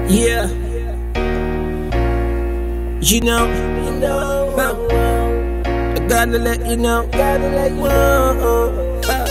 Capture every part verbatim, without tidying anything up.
Yeah, you know, huh? I gotta let you know. Whoa, huh?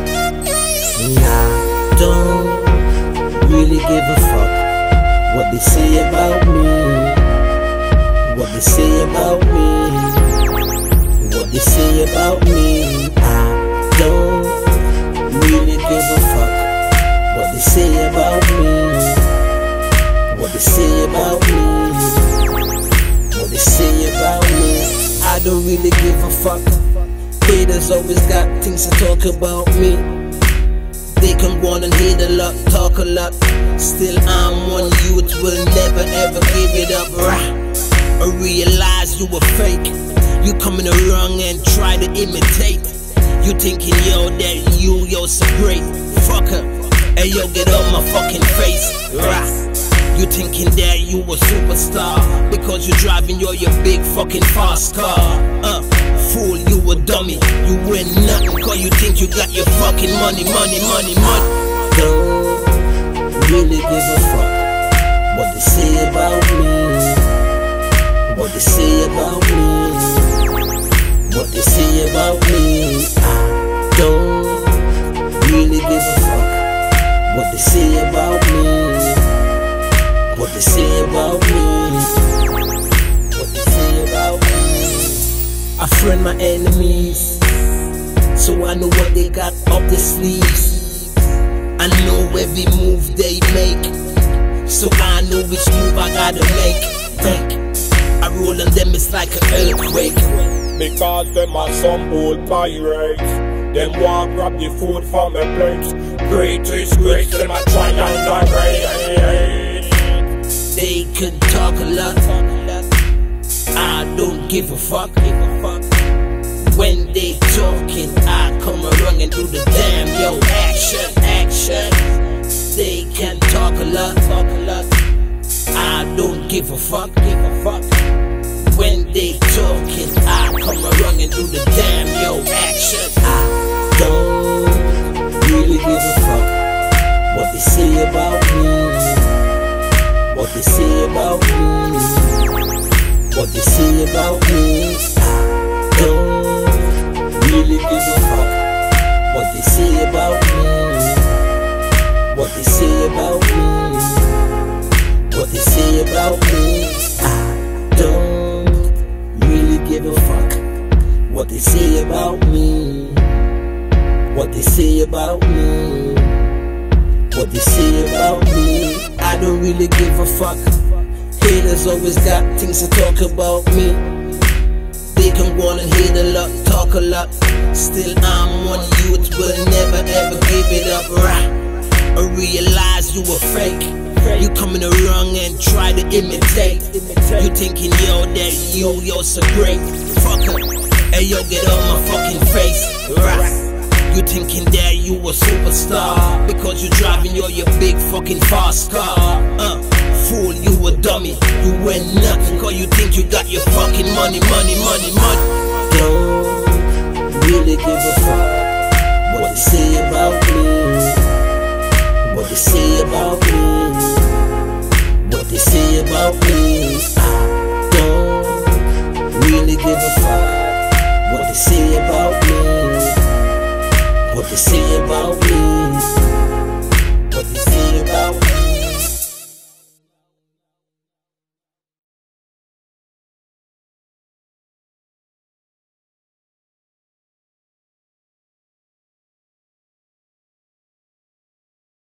I don't really give a fuck what they say about me, what they say about me, what they say about me. I don't really give a fuck what they say about me, what they say about me, what they say about me. I don't really give a fuck. Haters always got things to talk about me. They can go on and hate a lot, talk a lot. Still I'm one youth, will never ever give it up. Rah. I realize you were fake. You coming around and try to imitate. You thinking yo that you, yo so great. Fucker, hey yo get off my fucking face. Rah. You thinking that you a superstar because you driving your your big fucking fast car. Uh, fool, you a dummy. You win nothing cause you think you got your fucking money, money, money, money. Don't really give a fuck what they say about me, what they say about me, what they say about me. I don't really give a fuck what they say about me, what they say about me, what they say about me. I friend my enemies, so I know what they got up their sleeves. I know every move they make, so I know which move I gotta make. Think I roll on them, it's like an earthquake. Because them are some old pirates. Them walk grab the food from the plates. Greatest grace, them a try and direct. They could talk a lot, I don't give a fuck. When they talking, I come around and do the damn yo action, action. They can talk a lot, talk a lot. I don't give a fuck, give a fuck. When they talking, I come around and do the damn yo action. I don't really give a fuck what they say about me, what they say about me, what they say about me. I don't really give a fuck what they say about me, what they say about me, what they say about me. I don't really give a fuck what they say about me, what they say about me, what they say about me. I don't really give a fuck. Haters always got things to talk about me. They can go on and hate a lot, talk a lot. Still I'm one youth, will never ever give it up. Rah. I realize you were fake. You coming around and try to imitate. You thinking yo that you, yo so great. Fucker, hey yo get on my fucking face. Rah. You thinking that you a superstar because you driving your your big fucking fast car. Uh, fool, you a dummy. You win nothing cause you think you got your fucking money, money, money, money. Don't really give a fuck what they say about me,